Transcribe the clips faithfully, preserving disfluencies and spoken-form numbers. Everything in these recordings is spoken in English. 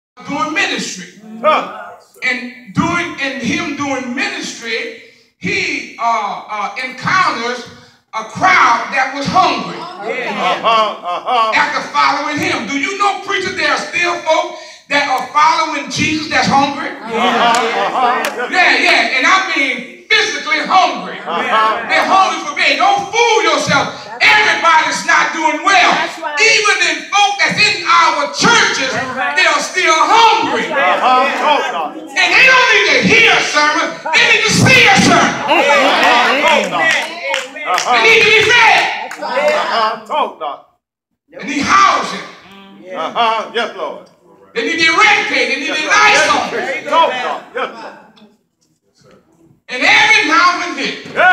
doing ministry. Uh. And doing and him doing ministry, he uh, uh, encounters a crowd that was hungry. Yeah. Uh-huh, uh-huh. After following him. Do you know, preacher, there are still folk that are following Jesus that's hungry? Uh-huh, uh-huh. Yeah, yeah. And I mean physically hungry. Uh-huh. They're hungry for me. Don't fool yourself. Everybody's not doing well. Right. Even in folk that's in our churches, right, they are still hungry. Right. Uh-huh. And they don't need to hear a sermon. They need to see a sermon. Uh-huh. They need to be fed. Uh-huh. They need housing. Uh-huh. Yes, Lord. They need to eradicate. They need to lights on. Yes, Lord. And every now and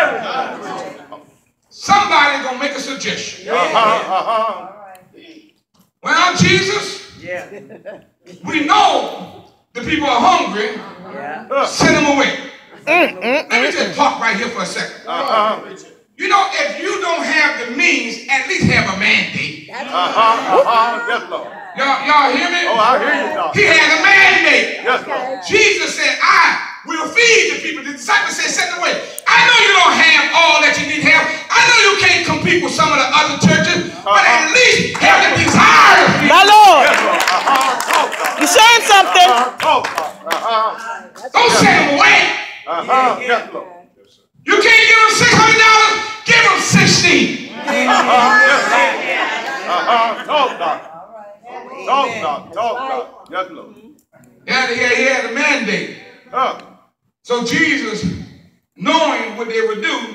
then, somebody gonna make a suggestion. Uh-huh, uh-huh. Well, Jesus, yeah. We know the people are hungry. Yeah. Send them away. Mm, mm, Let me just talk right here for a second. Uh-huh. You know, if you don't have the means, at least have a mandate. Uh-huh, uh-huh. Yes, Lord. Y'all hear me? Oh, I hear you, Lord. He had a mandate. Yes, Lord. Jesus said, I will feed the people. The disciples said, send them away. I know you don't have all that you need to have. I know you can't compete with some of the other churches, uh-huh, but at least have the desire. My Lord. Uh-huh. You're saying something. Uh-huh. Uh-huh. Don't send them away. Uh-huh. Yes, Lord. You can't give them six hundred dollars, give them sixteen. Uh-huh. Uh-huh. Talk, Doc. Talk, Doc. Talk, Doc. Yes, Lord. Yeah, he had, he had a mandate. Uh. So Jesus, knowing what they would do,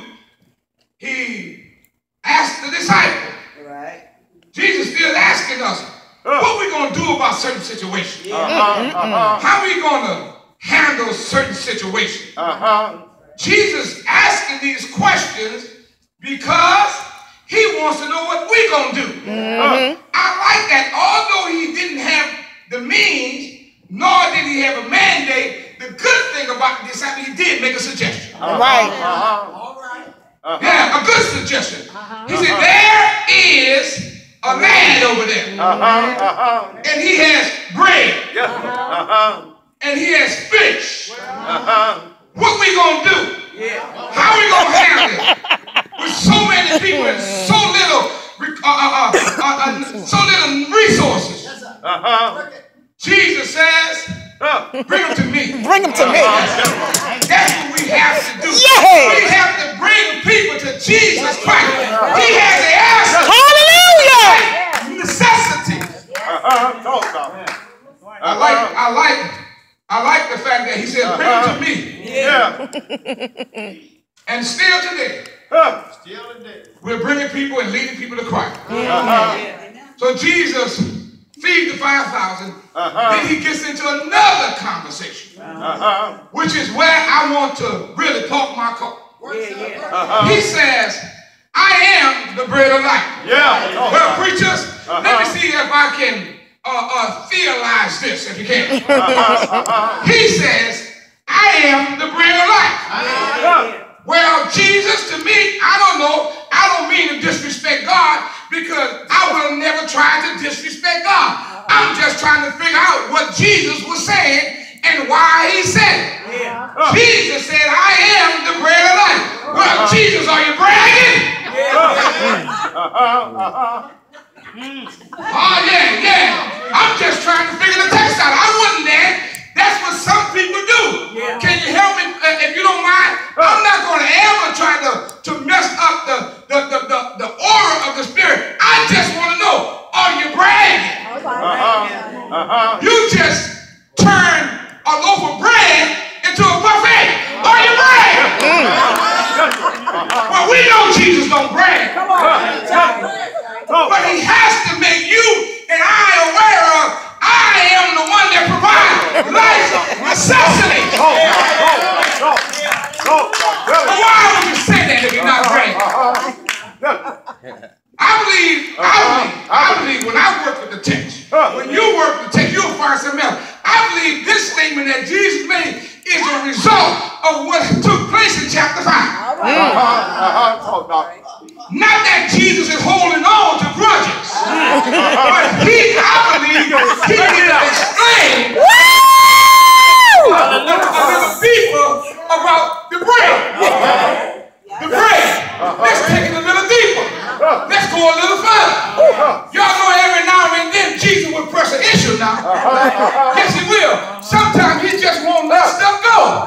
he asked the disciples. Right. Jesus still asking us, uh. what we going to do about certain situations? Yeah. Uh-huh. Uh-huh. How are we going to handle certain situations? Uh-huh. Jesus asking these questions because he wants to know what we're going to do. Mm-hmm. uh, I like that. Although he didn't have the means, nor did he have a mandate, the good thing about the disciple, he did make a suggestion. All right. Uh-huh. All right. Uh-huh. Yeah, a good suggestion. Uh-huh. He said, there is a man over there. Uh-huh. Uh-huh. And he has bread. Yeah. Uh-huh. And he has fish. Uh-huh. What we gonna do? Yeah. How we gonna handle it? With so many people and so little, uh, uh, uh, uh, uh, so little resources. Uh-huh. Jesus says, bring them to me. Bring them to me. Uh, that's what we have to do. Yeah. We have to bring people to Jesus Christ. He has the answer. Hallelujah. Necessities. Uh-huh. I like, I like. I like the fact that he said, bring uh-huh. them to me. Yeah. And still today, huh. still today, we're bringing people and leading people to Christ. Uh-huh. So Jesus feeds the five thousand. Uh-huh. Then he gets into another conversation, uh-huh. which is where I want to really talk my talk. Yeah, yeah. Uh-huh. He says, I am the bread of life. Yeah. Well, preachers, uh-huh. let me see if I can Uh, uh, theorize this, if you can. He says, I am the bread of life. Well, Jesus, to me, I don't know. I don't mean to disrespect God, because I will never try to disrespect God. I'm just trying to figure out what Jesus was saying and why he said it. Yeah. Jesus said, I am the bread of life. Well, Jesus, are you bragging? Uh-huh. Mm. Oh, yeah, yeah. I'm just trying to figure the text out. I wasn't there. That's what some people do. Yeah. Can you help me, uh, if you don't mind? I'm not going to ever try to, to mess up the, the, the, the, the aura of the Spirit. I just want to know, are you bragging? Uh-huh. Uh-huh. You just turn a loaf of bread into a buffet. Are you bragging? Mm. Uh-huh. Well, we know Jesus don't brag. Come on. Uh-huh. But he has to make you and I aware of, I am the one that provides life necessities. But why would you say that if you're not bragging? I believe, I believe, I believe when I work with the text, when you work with the text, you'll find something else. I believe this statement that Jesus made is a result of what took place in chapter five. Not that Jesus is holding on to grudges, but he, I believe, he can explain now. Yes, he will. Sometimes he just won't let stuff go.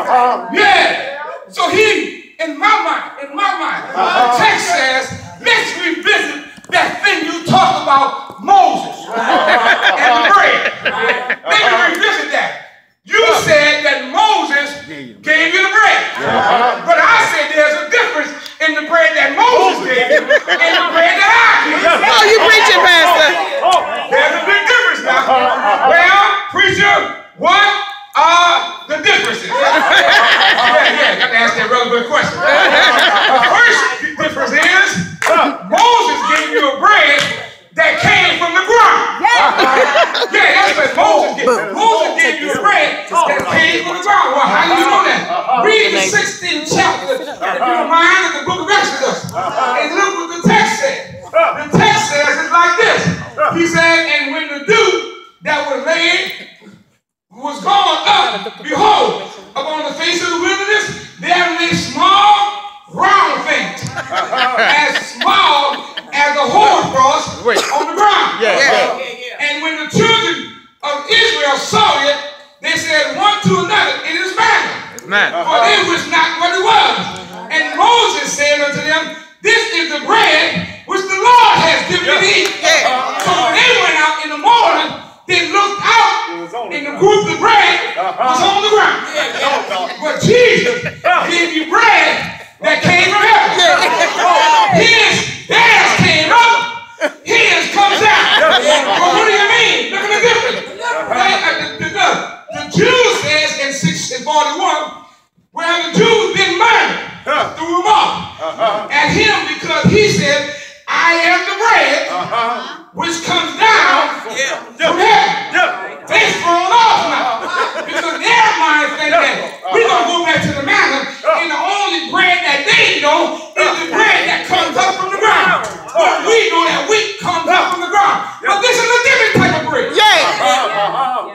Yeah. So he, in my mind, in my mind, the text says, let's revisit that thing you talked about, Moses and the bread. Let me revisit that. You said that Moses gave you the bread. But I said there's a difference in the bread that Moses gave you and the bread that I gave you. Oh, you preaching, Pastor. There's a big difference now. Well, preacher, what are the differences? Yeah, yeah, got to ask that relevant question. The first difference is Moses gave you a bread that came from the ground. Yeah, that's what Moses gave. Moses gave you a bread that came from the ground. Well, how do you know that? Read the sixteenth chapter, if you don't mind, of the book of Exodus, and look what the text says. The text says it's like this. He said, and when the dew that was laid was gone up, behold, upon the face of the wilderness, there lay small, round things, as small as a hoarfrost on the ground. Yeah, yeah, yeah. And when the children of Israel saw it, they said one to another, it is manna. Man. For it was not what it was. And Moses said unto them, this is the bread which the Lord has given you to eat. So when they went out in the morning, they looked out, and the group of bread was on the ground. But Jesus gave you bread that came from heaven. His, theirs came up, his comes out. Well, what do you mean? Look at the difference. The, the, the, the Jews says in six forty-one, well, the Jews been murdered, threw him off at him because he said, I am the bread which comes down from heaven. They're thrown off now because their mind think that we're going to go back to the manna, and the only bread that they know is the bread that comes up from the ground. But we know that wheat comes up from the ground. But this is a different type of bread. Yeah.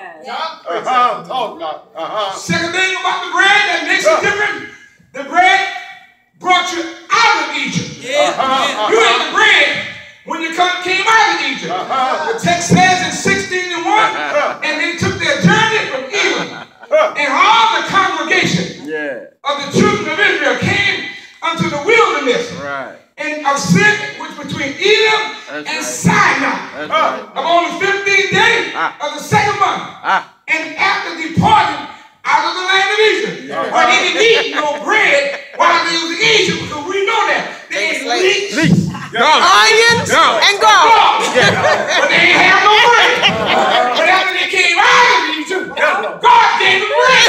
Second thing about the bread that makes it different, the bread brought you out of Egypt. You ate the bread when you come, came out of Egypt. The text says in sixteen and one, and they took their journey from Elim, and all the congregation of the children of Israel came unto the wilderness, and of Sin, which between Elim and Sinai, upon the fifteenth day of the second month, and after departing out of the land of Egypt. But they didn't eat no bread while they was in Egypt, because we know that they ate leeks, onions, and garlic. but they didn't have no bread. But after they came out of Egypt, God gave them bread.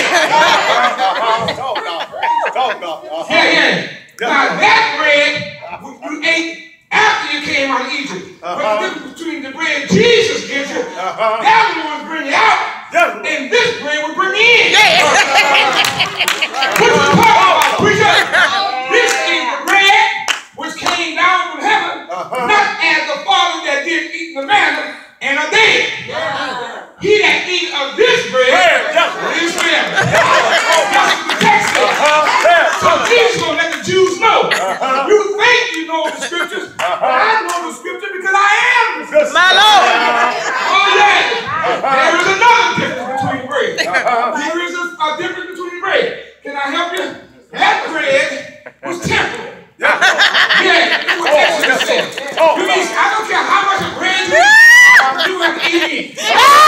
Yeah, yeah. Now that bread you ate after you came out of Egypt. But the difference between the bread Jesus gives you, that one will bring you out. And this bread will bring you in. Yeah. What you talking about, preacher? This is the bread which came down from heaven, not as the Father that did eat the manna and are dead. Yeah. He that eat of this bread is forever. That's what the text says. So Jesus gonna let the Jews know. You think you know the scriptures, but I know the scripture because I am the scripture. My Lord. Oh yeah. There is another difference between bread. There is a, a difference between bread. Can I help you? That bread was temporal. Yeah, that's what Exodus says. You mean, I don't care how much of bread you eat, you have to eat it.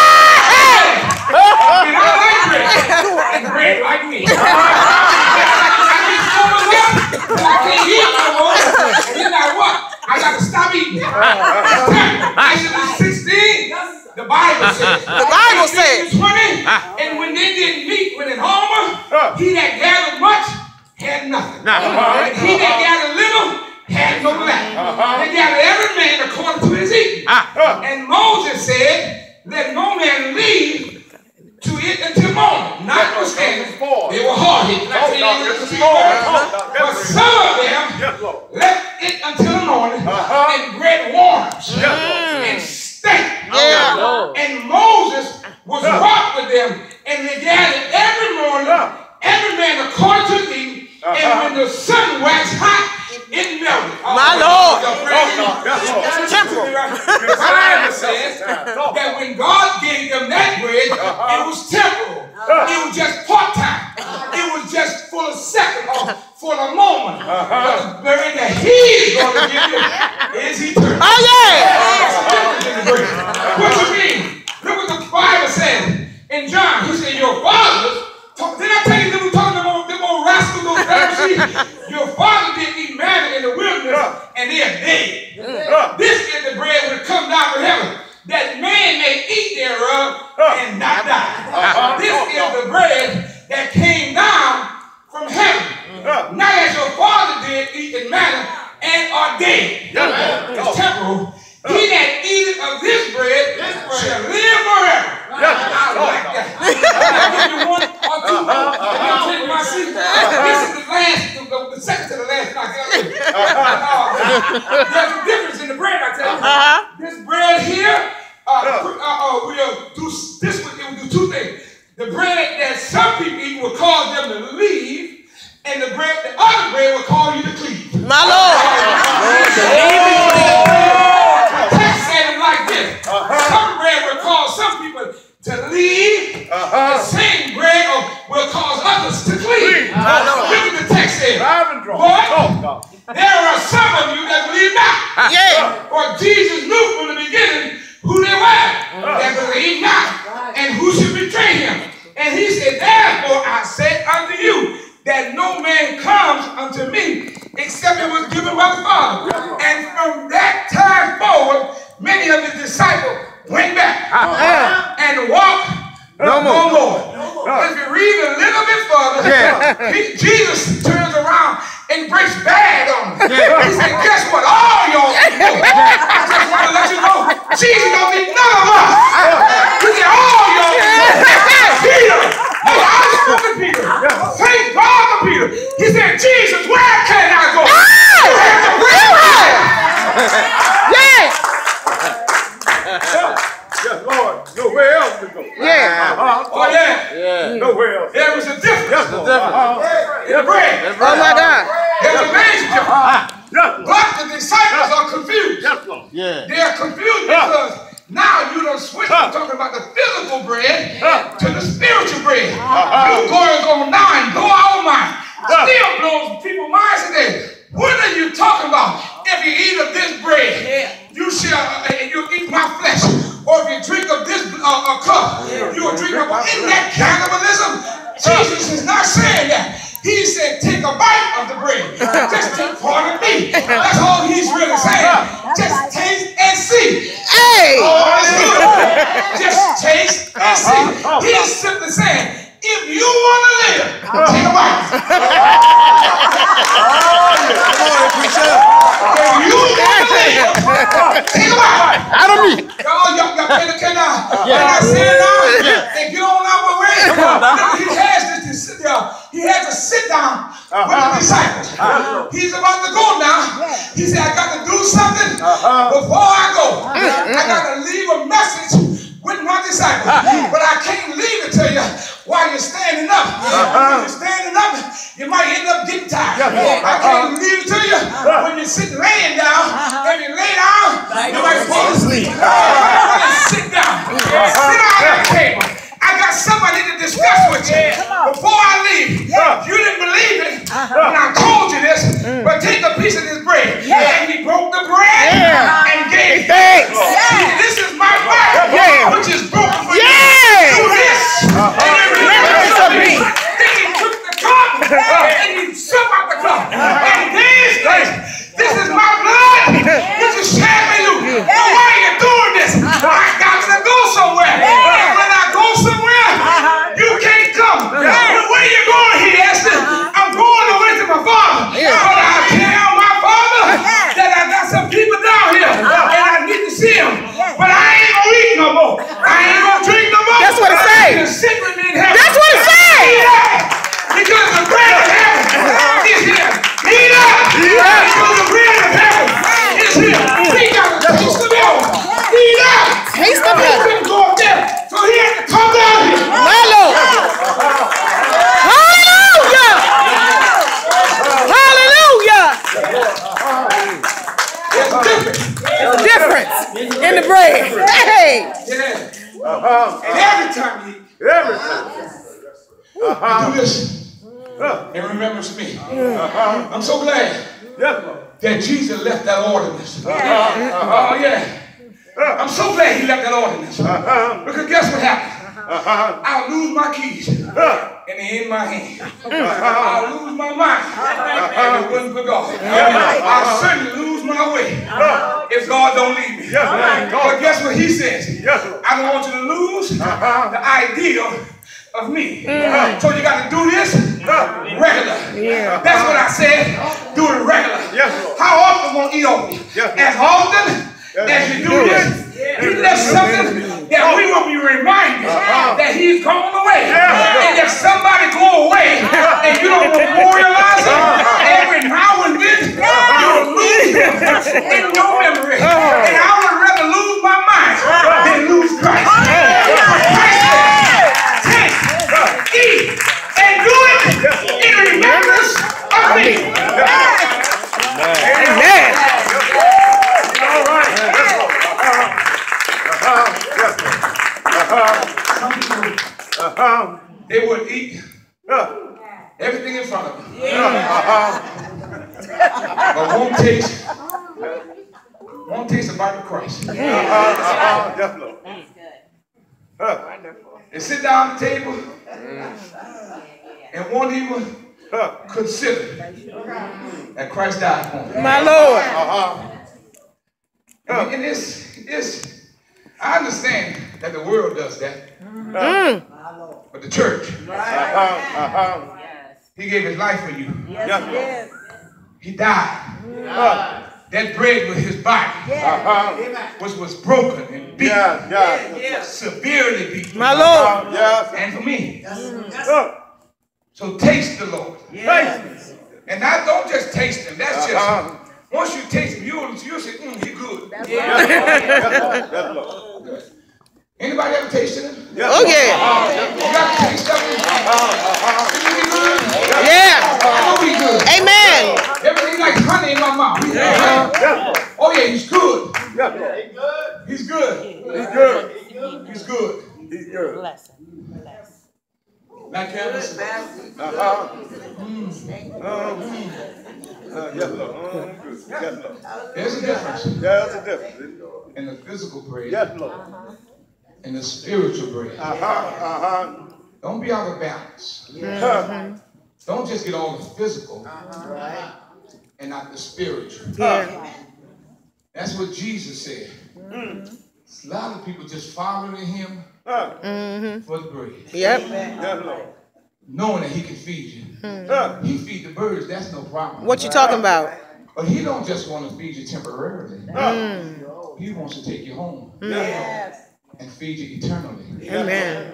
And I like bread. And bread like me. I get so much up, I can't eat no more. And then I what? I got to stop eating. Exodus sixteen. The Bible says. The Bible says. twenty, and when they didn't meet with an Homer, he that gathered much had nothing. And he that gathered little had no lack. They gathered every man according to his eating. And Moses said, let no man leave to it until morning. Notwithstanding, they were hard-headed. But some of them left it until the morning, and bread warms and stank. Yeah. And Moses was wroth with them, and they gathered every morning, every man according to thee. And when the sun waxed hot, it melted. My Lord. Temporal. The Bible says that when God gave them that bread, it was temporal. It was just part-time. It was just for a second or for a moment. But the bread that He's going to give you is eternal. Oh, yeah. What you mean? Look what the Bible says in John. He said, your fathers, did I tell you that we talking about them old rascals, those Pharisees? Your father didn't eat manna in the wilderness, and they are dead. This is the bread that come down from heaven, that man may eat thereof and not die. This is the bread that came down from heaven. Not as your father did eat in manna and are dead. It's temporal. He that eateth of this bread shall live forever. I like that. I'll give you one or two more. I'll take my seat. This is the last, the, the second to the last knock. There's a difference in the bread, I tell you. This bread here, uh, uh, uh, we'll do this. It will do two things. The bread that some people eat will cause them to leave, and the bread, the other bread will cause you to cleave. My Lord. Some bread will cause some people to leave. Uh-huh. The same bread will cause others to cleave. Uh-huh. Look at the text here. But there are some of you that believe not. Yeah. For Jesus knew from the beginning who they were uh-huh. that believe not and who should betray him. And he said, therefore I say unto you that no man comes unto me except it was given by the Father. And from that time forward, many of his disciples went back uh-huh. and walked no, no more. more. No. If you read a little bit further, yeah. he, Jesus turns around and breaks bad on them. Yeah. He said, guess what? All y'all people, I just want to let you know, Jesus don't need none of us. He said, all y'all people. Peter, oh, I spoke to Peter. Saint Paul to Peter. He said, Jesus, where can I go? Yeah. Yes, Lord. Nowhere else to go. Yeah. Uh-huh. Oh, yeah. Yeah. Nowhere else. There was a difference. Yes, Lord. Uh-huh. In the bread. Oh, my God. There's a major difference. Uh-huh. Yes, Lord. But the disciples are confused. Yes, Lord. Yeah. They are confused because now you done switch from talking about the physical bread to the spiritual bread. You going on now and blow our mind. Still blows people's minds today. What are you talking about? If you eat of this bread, you shall, uh, you eat my flesh. Or if you drink of this uh, uh, cup, you will drink of it. Isn't that cannibalism? Jesus is not saying that. He said, take a bite of the bread. Just take part of me. That's all he's really saying. Just taste and see. Hey! Oh, that's good. Just taste and see. He's simply saying, if you want to live, take a bite. If you want to live, take a bite. Out of me. Y'all, y'all, y'all, can, can I, can I say it now? And get on out my way. He has this to sit down. He has to sit down with the disciples. He's about to go now. He said, I got to do something before I go. I got to leave a message with my disciples. But I can't leave it to you while you're standing up. When you're standing up, you might end up getting tired. I can't leave it to you when you're sitting laying down. If you lay down, you might fall asleep. Sit down. Sit down at the table. I got somebody to discuss with you before I leave. You didn't believe it when I told you this, but take a piece of this bread. And he broke the bread and gave thanks. This is my body, which is broken for you. Do this. And then he took the cup and he took out the cup. And this, this is my blood, which is shed for you. Well, why are you doing this? I got to go somewhere. And when I go somewhere, you can't come. But where you going, he asked him. I'm going away to my father. But I tell my father that I got some people And every time you eat, every time. Uh-huh. do this in remembrance of me. Uh-huh. I'm so glad that Jesus left that ordinance. Oh, uh-huh. uh, yeah. I'm so glad he left that ordinance. Uh-huh. Because guess what happened? Uh-huh. I'll lose my keys uh-huh. and they're in my hand. Uh-huh. I'll lose my mind uh-huh. and it wasn't for God. Uh-huh. I'll certainly lose my way uh-huh. if God don't lead me. Uh-huh. But guess what he says? Uh-huh. I don't want you to lose uh-huh. the idea of me. Uh-huh. So you got to do this uh-huh. regular. Yeah. That's what I said. Do it regular. Yes. How often won't he open? Yes. As often as you do this, he left something that we will be reminded uh-huh. that he's gone away. Yeah. And if somebody go away and you don't memorialize it, uh-huh. every now and then uh-huh. you'll lose him in your memory. Uh-huh. And I would rather lose my mind uh-huh. than lose Christ. Uh-huh. Christ said, take, uh-huh. eat, and do it in remembrance of me. Amen. Amen. All right. Some people, uh-huh. they would eat uh, everything in front of them. Yeah. Uh-huh. But won't taste, won't taste the bite of Christ. Yeah. Uh-huh. Definitely. Uh, they sit down at the table and won't even uh, consider that Christ died for them. My Lord. Uh-huh. And, and it's, it's, I understand that the world does that. Mm. But the church, uh-huh, uh-huh. he gave his life for you. Yes, yes. He died. Uh, that bread was his body, uh-huh. which was broken and beaten, yes, yes. Yes. severely beaten. My Lord. Yes. And for me. Yes. So taste the Lord. Yes. And now don't just taste him. That's uh-huh. just, once you taste him, you'll, you'll say, mm, he's good. That's yeah. Right. Anybody ever tasted him? Yeah. Oh, yeah. Uh, you got to taste of him? Uh, Is he good? Yeah. I know he's good. Amen. Everything like honey in my mouth. He's yeah. Good. Oh, yeah, he's good. Yeah. He's good. He's good. He's good. He's good. He's good. Bless him. Bless him. Matt Campbell. Uh-huh. Mm. Uh, yes, Lord. Uh, yes, Lord. There's a difference. There's a difference. In the physical bread. Yes, Lord. Uh-huh. And the spiritual bread. Uh-huh. Uh-huh. Don't be out of balance. Yeah. Uh-huh. Don't just get all the physical uh-huh. right. and not the spiritual. Yeah. That's what Jesus said. Mm-hmm. A lot of people just following him mm-hmm. for the bread. Yep. Yes, Lord. Knowing that he can feed you. Mm-hmm. He feed the birds, that's no problem. What you talking about? But he don't just want to feed you temporarily. Mm. He wants to take you home. Yes. And feed you eternally. Amen.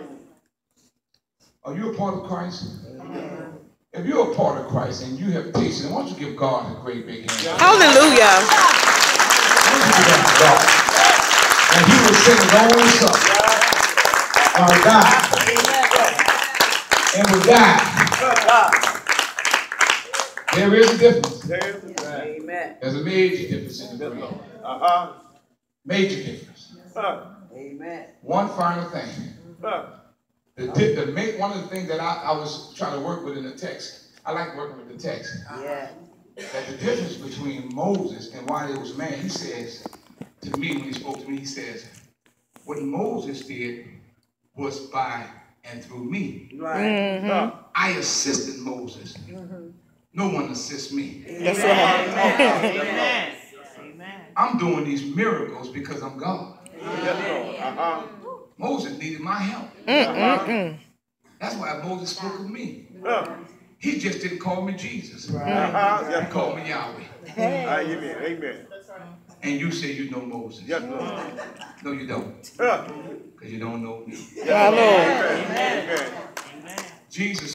Are you a part of Christ? Amen. If you're a part of Christ and you have tasted, why don't you give God a great big hand? Hallelujah. Why don't you give that to God? And he will send his own son. Or die. And will die. There is a difference. Amen. There's a major difference in the breed. Uh-huh. Major difference. Uh, Amen. One final thing. Uh, the, the, the, one of the things that I, I was trying to work with in the text, I like working with the text. Yeah. That the difference between Moses and why he was man, he says to me, when he spoke to me, he says, what Moses did was by and through me. Right. Mm-hmm. uh, I assisted Moses. Mm-hmm. No one assists me. That's right. Amen. Amen. I'm doing these miracles because I'm God. Yes, uh-huh. Moses needed my help. Uh-huh. That's why Moses spoke of me. Uh-huh. He just didn't call me Jesus. Right. Uh-huh. He called me Yahweh. Hey. Amen. Amen. And you say you know Moses. Yes, Lord. No, you don't. Because you don't know me. Yes, Lord. Amen. Amen. Jesus